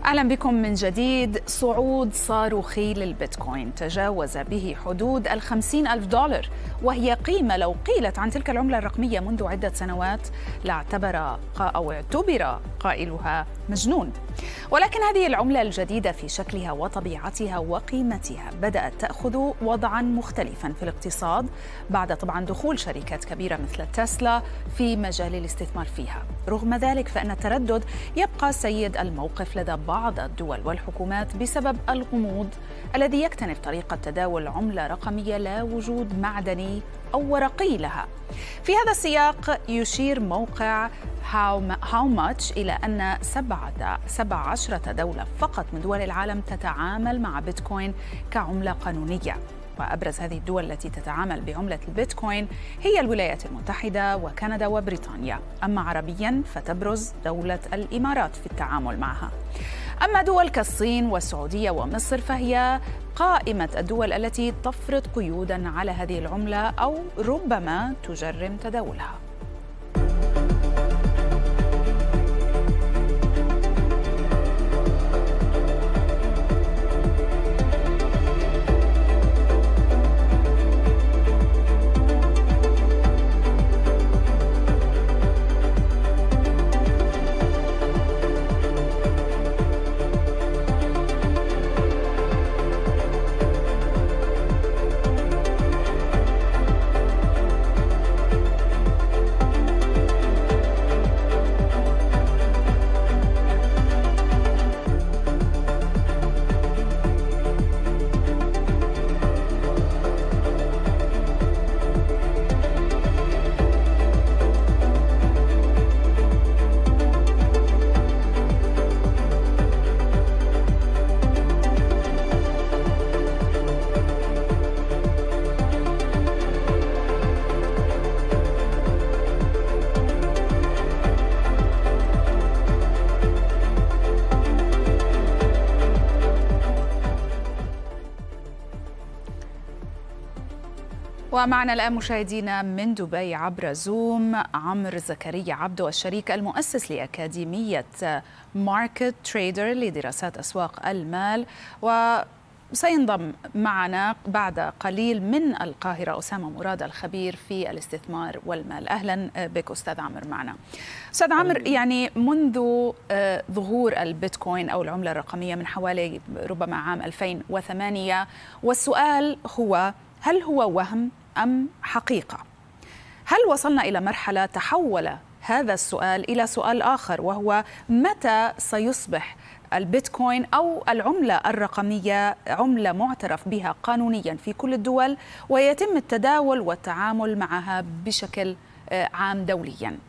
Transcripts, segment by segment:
أهلا بكم من جديد. صعود صاروخي للبيتكوين تجاوز به حدود $50,000، وهي قيمة لو قيلت عن تلك العملة الرقمية منذ عدة سنوات اعتبر قائلها مجنون. ولكن هذه العملة الجديدة في شكلها وطبيعتها وقيمتها بدأت تأخذ وضعا مختلفا في الاقتصاد بعد طبعا دخول شركات كبيرة مثل تسلا في مجال الاستثمار فيها. رغم ذلك فإن التردد يبقى سيد الموقف لدى بعض الدول والحكومات بسبب الغموض الذي يكتنف طريقة تداول عملة رقمية لا وجود معدني أو ورقي لها. في هذا السياق يشير موقع How Much إلى أن 17 دولة فقط من دول العالم تتعامل مع بيتكوين كعملة قانونية، وأبرز هذه الدول التي تتعامل بعملة البيتكوين هي الولايات المتحدة وكندا وبريطانيا. أما عربياً فتبرز دولة الإمارات في التعامل معها. أما دول كالصين والسعودية ومصر فهي قائمة الدول التي تفرض قيوداً على هذه العملة أو ربما تجرم تداولها. ومعنا الآن مشاهدينا من دبي عبر زوم عمرو زكريا عبدو، الشريك المؤسس لأكاديمية ماركت تريدر لدراسات أسواق المال، وسينضم معنا بعد قليل من القاهرة أسامة مراد الخبير في الاستثمار والمال. أهلا بك أستاذ عمرو معنا. أستاذ عمرو، يعني منذ ظهور البيتكوين أو العملة الرقمية من حوالي ربما عام 2008، والسؤال هو: هل هو وهم أم حقيقة؟ هل وصلنا إلى مرحلة تحول هذا السؤال إلى سؤال آخر، وهو متى سيصبح البيتكوين أو العملة الرقمية عملة معترف بها قانونيا في كل الدول ويتم التداول والتعامل معها بشكل عام دوليا؟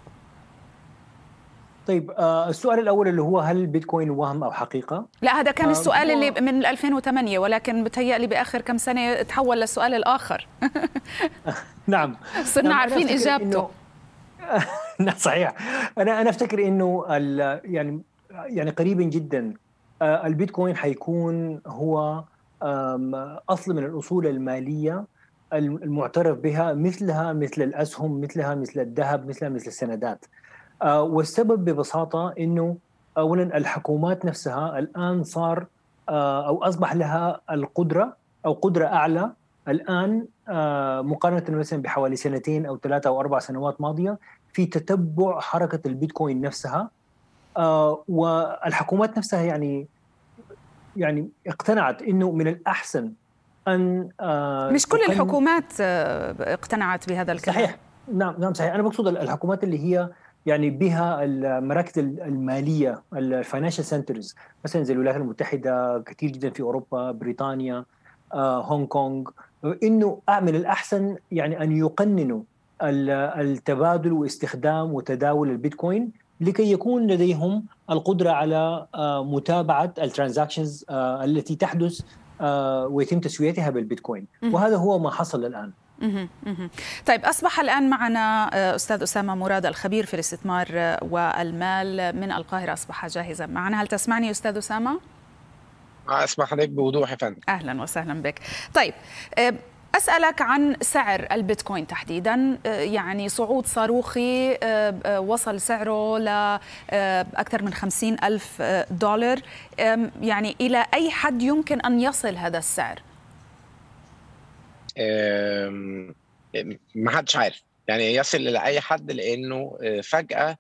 طيب، السؤال الأول اللي هو هل البيتكوين وهم أو حقيقة؟ لا، هذا كان السؤال اللي من 2008، ولكن بتهيألي بآخر كم سنة تحول للسؤال الآخر. نعم، صرنا عارفين إجابته. نعم صحيح. أنا أفتكر إنه يعني قريبا جدا البيتكوين حيكون هو أصل من الأصول المالية المعترف بها، مثل الأسهم، مثل الذهب، مثل السندات. والسبب ببساطة إنه أولا الحكومات نفسها الآن صار أو أصبح لها القدرة أو قدرة أعلى الآن مقارنة مثلا بحوالي 2 أو 3 أو 4 سنوات ماضية في تتبع حركة البيتكوين نفسها. والحكومات نفسها يعني اقتنعت إنه من الأحسن أن مش كل الحكومات اقتنعت بهذا الكلام. صحيح، نعم صحيح. أنا بقصد الحكومات اللي هي يعني بها المراكز المالية، الفاينانشال سنترز، مثلا زي الولايات المتحدة، كثير جدا في أوروبا، بريطانيا، هونغ كونغ، إنه من الأحسن يعني أن يقننوا التبادل واستخدام وتداول البيتكوين لكي يكون لديهم القدرة على متابعة الترانزاكشنز التي تحدث ويتم تسويتها بالبيتكوين، وهذا هو ما حصل الآن. طيب، أصبح الآن معنا أستاذ أسامة مراد الخبير في الاستثمار والمال من القاهرة، أصبح جاهزا معنا. هل تسمعني أستاذ أسامة؟ أسمح لك بوضوح يا فندم. أهلا وسهلا بك. طيب، أسألك عن سعر البيتكوين تحديدا، يعني صعود صاروخي وصل سعره لأكثر من 50,000 دولار، يعني إلى أي حد يمكن أن يصل هذا السعر؟ ما حدش عارف يعني يصل إلى أي حد، لأنه فجأة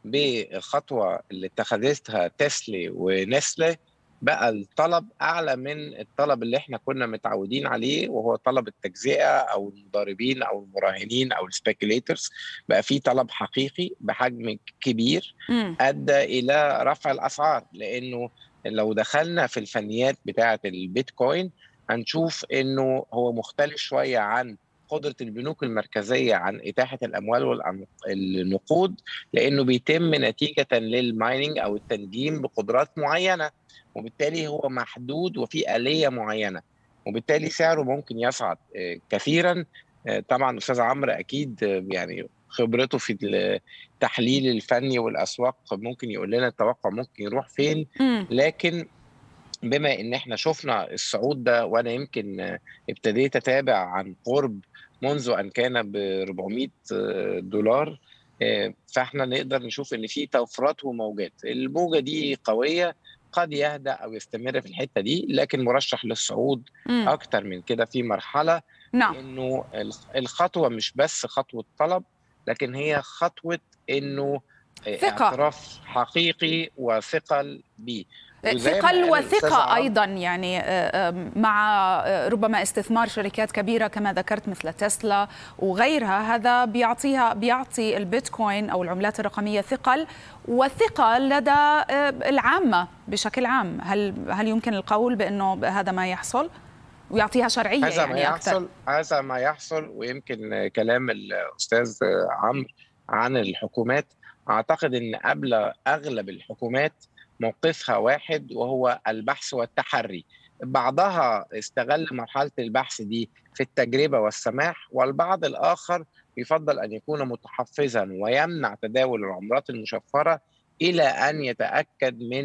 بخطوة اللي اتخذتها تسلا ونسلة بقى الطلب أعلى من الطلب اللي احنا كنا متعودين عليه، وهو طلب التجزئة أو المضاربين أو المراهنين أو السبيكوليترز. بقى في طلب حقيقي بحجم كبير أدى إلى رفع الأسعار، لأنه لو دخلنا في الفنيات بتاعة البيتكوين هنشوف إنه هو مختلف شوية عن قدرة البنوك المركزية عن إتاحة الأموال والنقود، لأنه بيتم نتيجة للمايننج أو التنجيم بقدرات معينة، وبالتالي هو محدود وفي آلية معينة، وبالتالي سعره ممكن يصعد كثيرا. طبعا أستاذ عمرو أكيد يعني خبرته في التحليل الفني والأسواق ممكن يقول لنا التوقع ممكن يروح فين. لكن بما ان احنا شفنا الصعود ده، وانا يمكن ابتديت اتابع عن قرب منذ ان كان ب 400 دولار، فاحنا نقدر نشوف ان في طفرات وموجات. الموجه دي قويه، قد يهدأ او يستمر في الحته دي، لكن مرشح للصعود اكتر من كده في مرحله. انه الخطوه مش بس خطوه طلب، لكن هي خطوه انه اعتراف حقيقي وثقل بيه، ثقل وثقة أيضا، يعني مع ربما استثمار شركات كبيرة كما ذكرت مثل تسلا وغيرها. هذا بيعطي البيتكوين أو العملات الرقمية ثقل وثقة لدى العامة بشكل عام. هل يمكن القول بأنه هذا ما يحصل ويعطيها شرعية؟ هذا يعني ما يحصل، هذا ما يحصل. ويمكن كلام الأستاذ عمرو عن الحكومات، أعتقد أن قبل أغلب الحكومات موقفها واحد، وهو البحث والتحري. بعضها استغل مرحلة البحث دي في التجربة والسماح، والبعض الآخر يفضل أن يكون متحفظا ويمنع تداول العملات المشفرة إلى أن يتأكد من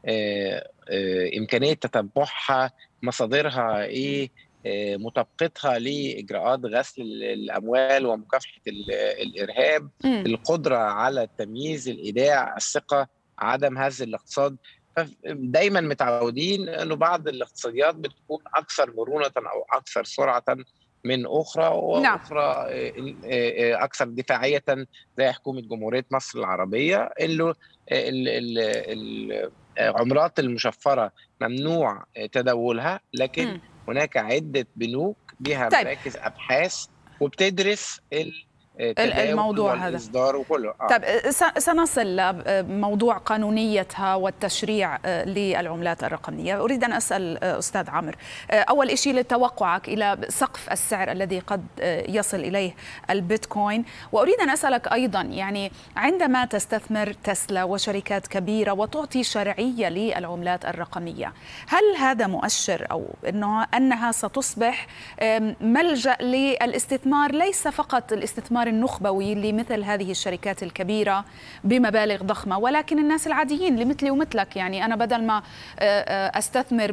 إمكانية تتبعها، مصادرها إيه، مطابقتها لإجراءات غسل الأموال ومكافحة الإرهاب، القدرة على التمييز، الإيداع، الثقة، عدم هز الاقتصاد. دايما متعودين انه بعض الاقتصاديات بتكون اكثر مرونه او اكثر سرعه من اخرى، واخرى اكثر دفاعيه، زي حكومه جمهوريه مصر العربيه، انه العملات المشفره ممنوع تداولها، لكن هناك عده بنوك بها مراكز ابحاث وبتدرس الموضوع هذا وكله. طيب سنصل لموضوع قانونيتها والتشريع للعملات الرقمية. أريد أن أسأل أستاذ عمرو، أول شيء لتوقعك إلى سقف السعر الذي قد يصل إليه البيتكوين، وأريد أن أسألك أيضا يعني عندما تستثمر تسلا وشركات كبيرة وتعطي شرعية للعملات الرقمية، هل هذا مؤشر أو أنها ستصبح ملجأ للاستثمار، ليس فقط الاستثمار النخبوي لمثل هذه الشركات الكبيرة بمبالغ ضخمة، ولكن الناس العاديين اللي مثلي ومثلك؟ يعني أنا بدل ما أستثمر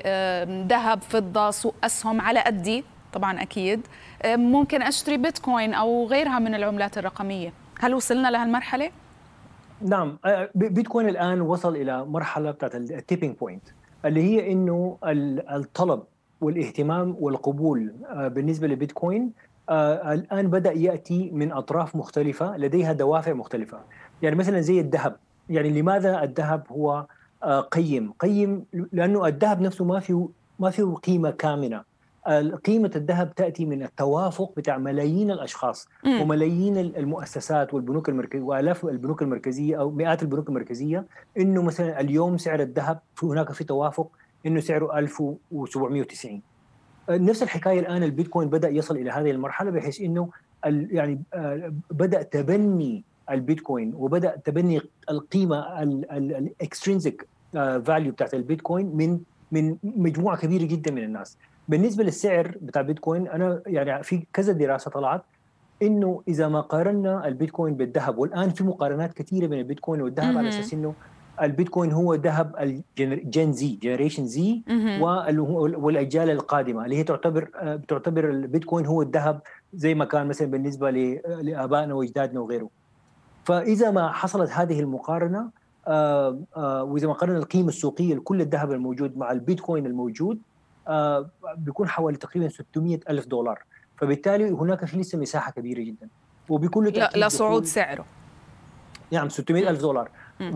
بذهب، فضة، سوق أسهم على قدي، طبعا أكيد ممكن أشتري بيتكوين أو غيرها من العملات الرقمية. هل وصلنا لهالمرحلة؟ نعم، بيتكوين الآن وصل إلى مرحلة بتاعت التيبينج بوينت، اللي هي إنه الطلب والاهتمام والقبول بالنسبة لبيتكوين الآن بدأ يأتي من أطراف مختلفة لديها دوافع مختلفة. يعني مثلا زي الذهب، يعني لماذا الذهب هو قيم؟ لأنه الذهب نفسه ما فيه قيمة كامنة. قيمة الذهب تأتي من التوافق بتاع ملايين الأشخاص وملايين المؤسسات والبنوك المركزية وآلاف البنوك المركزية أو مئات البنوك المركزية، إنه مثلا اليوم سعر الذهب هناك في توافق إنه سعره 1790. نفس الحكايه الان البيتكوين بدا يصل الى هذه المرحله، بحيث انه يعني بدا تبني البيتكوين وبدا تبني القيمه الاكسترينسيك فاليو بتاعت البيتكوين من مجموعه كبيره جدا من الناس. بالنسبه للسعر بتاع البيتكوين، انا يعني في كذا دراسه طلعت انه اذا ما قارنا البيتكوين بالذهب، والان في مقارنات كثيره بين البيتكوين والذهب على اساس انه البيتكوين هو ذهب الجين زي، جنريشن زي، والاجيال القادمه اللي هي بتعتبر البيتكوين هو الذهب زي ما كان مثلا بالنسبه لابائنا واجدادنا وغيره. فاذا ما حصلت هذه المقارنه واذا ما قارنا القيمه السوقيه لكل الذهب الموجود مع البيتكوين الموجود بيكون حوالي تقريبا $600,000. فبالتالي هناك في لسه مساحه كبيره جدا وبكل تاكيد لصعود سعره. نعم $600,000.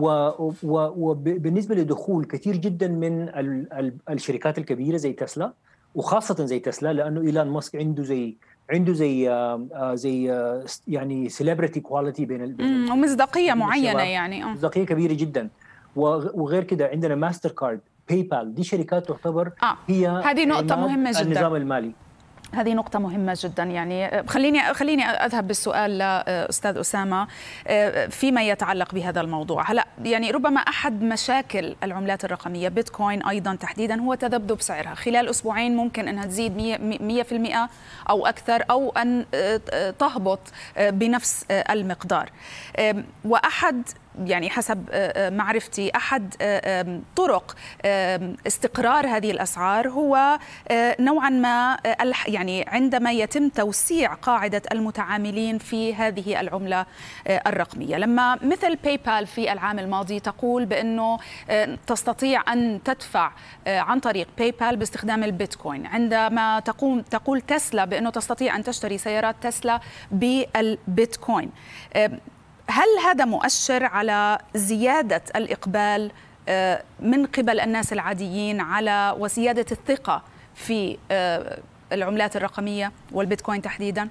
وبالنسبه لدخول كثير جدا من الشركات الكبيره زي تسلا، وخاصه زي تسلا لانه ايلون ماسك عنده زي يعني سيلبرتي كواليتي بين ومصداقيه معينه، يعني مصداقيه كبيره جدا. وغير كده عندنا ماستر كارد، باي بال، دي شركات تعتبر هي هذه نقطه مهمه جدا، النظام المالي. هذه نقطة مهمة جدا. يعني خليني أذهب بالسؤال لأستاذ أسامة فيما يتعلق بهذا الموضوع. هلا يعني ربما أحد مشاكل العملات الرقمية بيتكوين أيضا تحديدا هو تذبذب سعرها. خلال أسبوعين ممكن أنها تزيد 100% أو أكثر، أو أن تهبط بنفس المقدار. وأحد يعني حسب معرفتي أحد طرق استقرار هذه الأسعار هو نوعا ما يعني عندما يتم توسيع قاعدة المتعاملين في هذه العملة الرقمية. لما مثل باي بال في العام الماضي تقول بأنه تستطيع أن تدفع عن طريق باي بال باستخدام البيتكوين، عندما تقول تسلا بأنه تستطيع أن تشتري سيارات تسلا بالبيتكوين، هل هذا مؤشر على زيادة الإقبال من قبل الناس العاديين على وزيادة الثقة في العملات الرقمية والبيتكوين تحديداً؟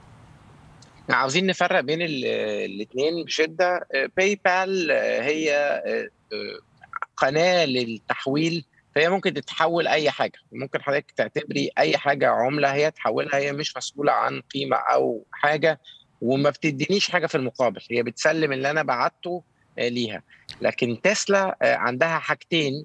عاوزين نفرق بين الاثنين بشدة. باي بال هي قناة للتحويل، فهي ممكن تتحول أي حاجة، ممكن حضرتك تعتبري أي حاجة عملة هي تحولها، هي مش مسؤولة عن قيمة أو حاجة وما بتدينيش حاجة في المقابل، هي بتسلم اللي أنا بعته ليها. لكن تسلا عندها حاجتين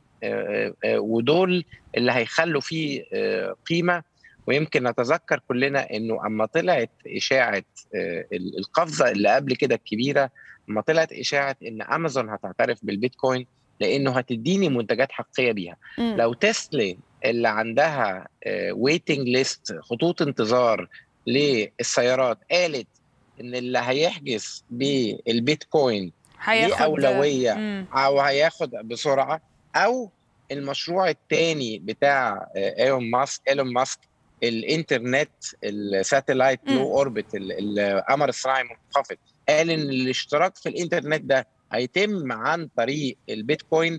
ودول اللي هيخلوا فيه قيمة. ويمكن نتذكر كلنا أنه أما طلعت إشاعة القفزة اللي قبل كده الكبيرة، أما طلعت إشاعة أن أمازون هتعترف بالبيتكوين لأنه هتديني منتجات حقيقية بيها. لو تسلا اللي عندها ويتنج ليست، خطوط انتظار للسيارات، قالت ان اللي هيحجز بالبيتكوين ليه اولويه او هياخد بسرعه، او المشروع الثاني بتاع ايلون ماسك الانترنت الساتلايت لو اوربت، القمر الصناعي منخفض، قال ان الاشتراك في الانترنت ده هيتم عن طريق البيتكوين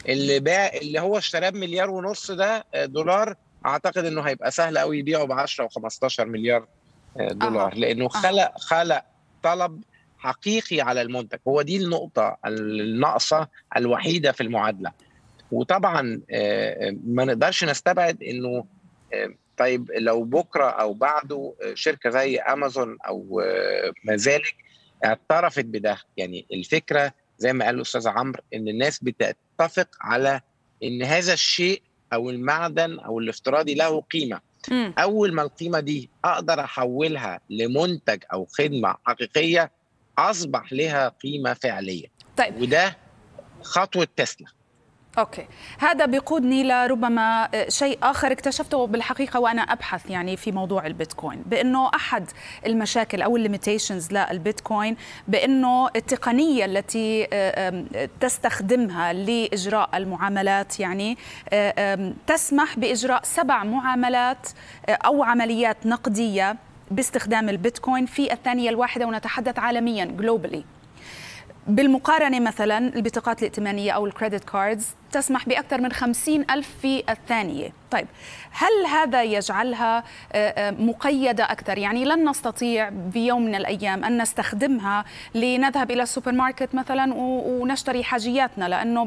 اللي هو اشتراه ب1.5 مليار دولار. اعتقد انه هيبقى سهل قوي يبيعه ب10 و15 مليار دولار، لأنه خلق طلب حقيقي على المنتج. هو دي النقطة الناقصة الوحيدة في المعادلة. وطبعا ما نقدرش نستبعد أنه طيب لو بكرة أو بعده شركة زي أمازون أو ما ذلك اعترفت بده، يعني الفكرة زي ما قال الأستاذ عمرو أن الناس بتتفق على أن هذا الشيء أو المعدن أو الافتراضي له قيمة. أول ما القيمة دي أقدر أحولها لمنتج أو خدمة حقيقية أصبح لها قيمة فعلية. طيب. وده خطوة تسلا. أوكي، هذا بيقودني لربما شيء آخر اكتشفته بالحقيقة وأنا أبحث يعني في موضوع البيتكوين، بأنه أحد المشاكل أو الليميتيشنز للبيتكوين بأنه التقنية التي تستخدمها لإجراء المعاملات يعني تسمح بإجراء 7 معاملات أو عمليات نقدية باستخدام البيتكوين في الثانية الواحدة، ونتحدث عالميا جلوبالي. بالمقارنة مثلا البطاقات الائتمانية أو الكريدت كاردز تسمح بأكثر من 50,000 في الثانية. طيب هل هذا يجعلها مقيدة أكثر؟ يعني لن نستطيع في يوم من الأيام أن نستخدمها لنذهب إلى السوبر ماركت مثلا ونشتري حاجياتنا، لأنه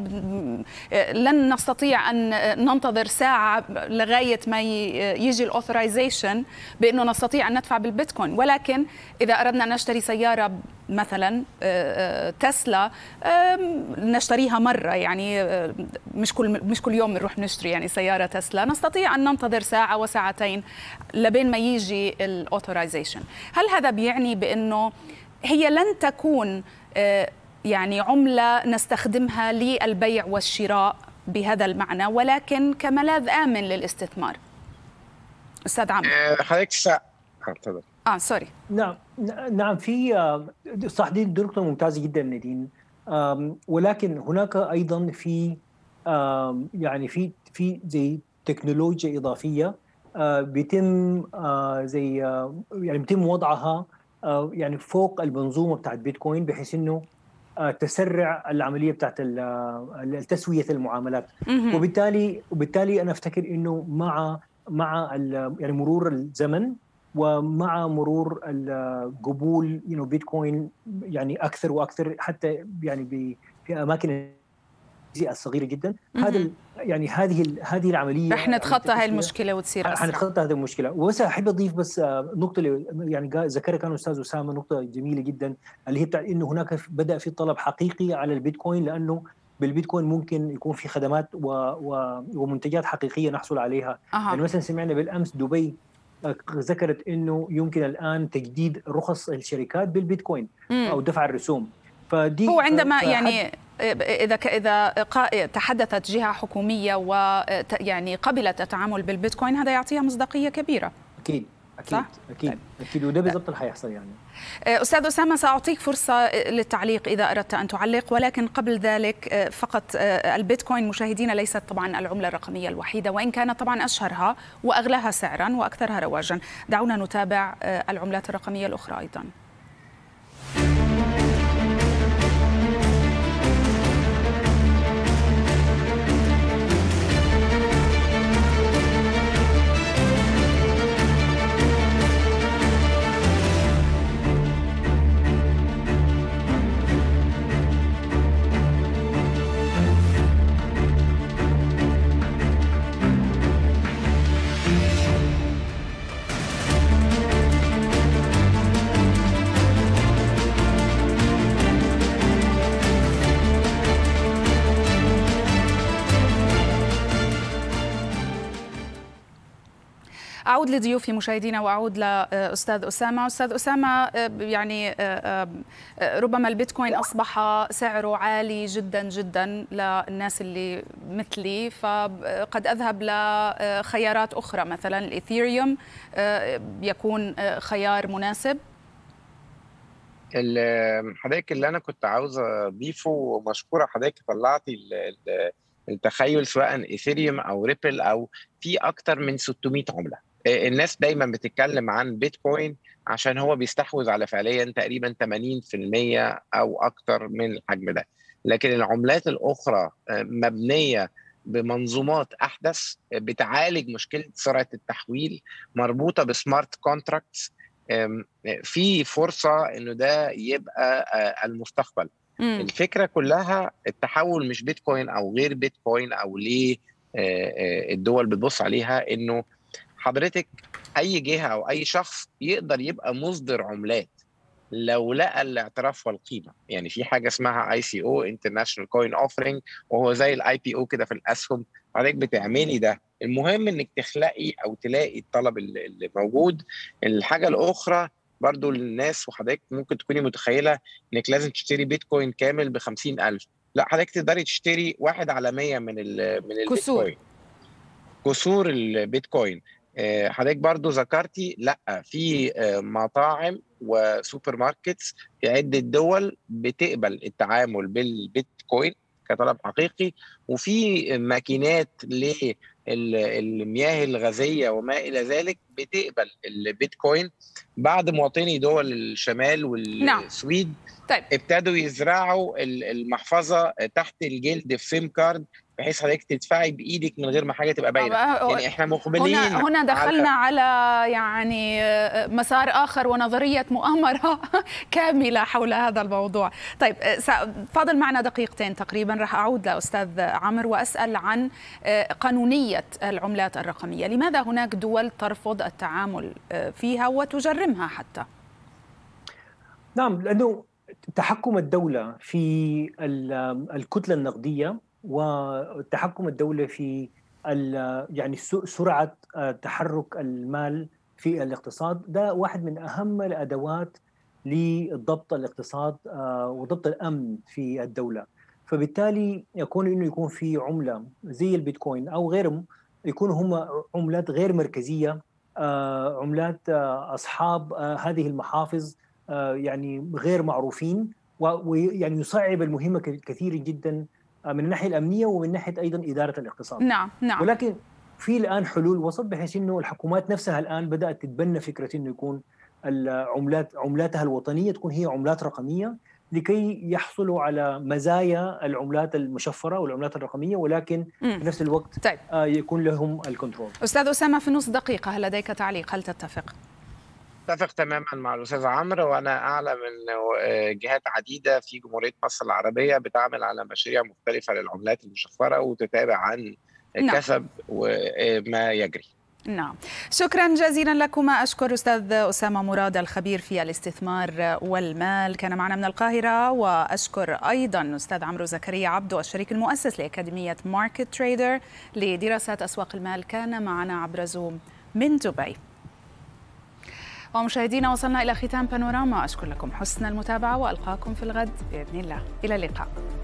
لن نستطيع أن ننتظر ساعة لغاية ما يجي الأوثرايزيشن بأنه نستطيع أن ندفع بالبيتكوين. ولكن إذا أردنا أن نشتري سيارة مثلا تسلا نشتريها مرة، يعني مش كل يوم نروح نشتري يعني سيارة تسلا، نستطيع أن ننتظر ساعة وساعتين لبين ما يجي الأوثرايزيشن. هل هذا بيعني بأنه هي لن تكون يعني عملة نستخدمها للبيع والشراء بهذا المعنى، ولكن كملاذ آمن للاستثمار. أستاذ عمرو. حضرتك سوري. نعم في صح، دي نقطة ممتازة جدا نادين. ولكن هناك أيضا في يعني في زي تكنولوجيا إضافية بيتم زي يعني بيتم وضعها يعني فوق المنظومة بتاعت بيتكوين، بحيث إنه تسرع العملية بتاعت تسوية المعاملات. وبالتالي أنا أفتكر إنه مع يعني مرور الزمن ومع مرور القبول بيتكوين يعني اكثر واكثر، حتى يعني في اماكن الصغيره جدا، هذا يعني هذه العمليه رح نتخطى هاي المشكله وتصير اسرع. حنتخطى هذه المشكله. وبس احب اضيف بس نقطه اللي يعني ذكرها كان الاستاذ اسامه، نقطه جميله جدا، اللي هي بتاع انه هناك بدا في طلب حقيقي على البيتكوين، لانه بالبيتكوين ممكن يكون في خدمات ومنتجات حقيقيه نحصل عليها. يعني مثلا سمعنا بالامس دبي ذكرت انه يمكن الان تجديد رخص الشركات بالبيتكوين او دفع الرسوم. فدي هو عندما يعني اذا تحدثت جهه حكوميه ويعني قبلت التعامل بالبيتكوين، هذا يعطيها مصداقيه كبيره. اكيد صح؟ اكيد وده بالضبط اللي حيحصل. يعني أستاذ أسامة، سأعطيك فرصة للتعليق إذا أردت أن تعلق، ولكن قبل ذلك فقط البيتكوين مشاهدينا ليست طبعا العملة الرقمية الوحيدة، وإن كانت طبعا أشهرها وأغلاها سعرا وأكثرها رواجا. دعونا نتابع العملات الرقمية الأخرى أيضا. أعود لضيوفي مشاهدينا وأعود لأستاذ أسامة. أستاذ أسامة، يعني ربما البيتكوين أصبح سعره عالي جدا جدا للناس اللي مثلي، فقد أذهب لخيارات أخرى، مثلا الإيثيريوم يكون خيار مناسب. حضرتك اللي أنا كنت عاوز أضيفه، ومشكورة حضرتك طلعتي التخيل، سواء إيثيريوم أو ريبل أو في أكتر من 600 عملة. الناس دايما بتتكلم عن بيتكوين عشان هو بيستحوذ على فعليا تقريبا 80% أو أكتر من الحجم ده، لكن العملات الأخرى مبنية بمنظومات أحدث بتعالج مشكلة سرعة التحويل، مربوطة بسمارت كونتراكتس. في فرصة إنه ده يبقى المستقبل. الفكرة كلها التحول مش بيتكوين أو غير بيتكوين أو ليه الدول بتبص عليها، إنه حضرتك أي جهة أو أي شخص يقدر يبقى مصدر عملات لو لقى الاعتراف والقيمة. يعني في حاجة اسمها ICO International Coin Offering، وهو زي الIPO كده في الأسهم. حضرتك بتعملي ده، المهم إنك تخلقي أو تلاقي الطلب اللي موجود. الحاجة الأخرى برضو للناس، وحضرتك ممكن تكوني متخيلة إنك لازم تشتري بيتكوين كامل ب50,000. لا، حضرتك تقدري تشتري 1 على 100 من البيتكوين، كسور البيتكوين. حضرتك برضو ذكرتي لا، في مطاعم وسوبر ماركتس في عدة دول بتقبل التعامل بالبيتكوين كطلب حقيقي، وفي ماكينات للمياه الغازية وما إلى ذلك بتقبل البيتكوين. بعد مواطني دول الشمال والسويد طيب ابتدوا يزرعوا المحفظة تحت الجلد في سيم كارد، بحيث حضرتك تدفعي بايدك من غير ما حاجه تبقى باينه. يعني احنا مقبلين هنا دخلنا على يعني مسار اخر ونظريه مؤامره كامله حول هذا الموضوع. طيب فاضل معنا دقيقتين تقريبا، راح اعود لاستاذ عمرو واسال عن قانونيه العملات الرقميه. لماذا هناك دول ترفض التعامل فيها وتجرمها حتى؟ نعم، لانه تحكم الدوله في الكتله النقديه وتحكم الدولة في يعني سرعة تحرك المال في الاقتصاد، ده واحد من أهم الأدوات لضبط الاقتصاد وضبط الامن في الدوله. فبالتالي يكون في عمله زي البيتكوين او غيرهم، يكونوا هم عملات غير مركزيه، عملات اصحاب هذه المحافظ يعني غير معروفين، ويعني يصعب المهمه كثيرا جدا من الناحيه الامنيه ومن ناحيه ايضا اداره الاقتصاد. نعم. ولكن في الان حلول وسط، بحيث انه الحكومات نفسها الان بدات تتبنى فكره انه يكون عملاتها الوطنيه تكون هي عملات رقميه، لكي يحصلوا على مزايا العملات المشفره والعملات الرقميه، ولكن في نفس الوقت طيب. يكون لهم الكنترول. استاذ اسامه، في نص دقيقه، هل لديك تعليق؟ هل تتفق؟ اتفق تماما مع الاستاذ عمرو، وانا اعلم ان جهات عديده في جمهوريه مصر العربيه بتعمل على مشاريع مختلفه للعملات المشفره وتتابع عن الكسب وما يجري. نعم، شكرا جزيلا لكما. أشكر أستاذ أسامة مراد الخبير في الاستثمار والمال، كان معنا من القاهرة، وأشكر أيضا أستاذ عمرو زكريا عبدو الشريك المؤسس لأكاديمية ماركت تريدر لدراسات أسواق المال، كان معنا عبر زوم من دبي. ومشاهدينا، وصلنا إلى ختام بانوراما. أشكر لكم حسن المتابعة وألقاكم في الغد بإذن الله. إلى اللقاء.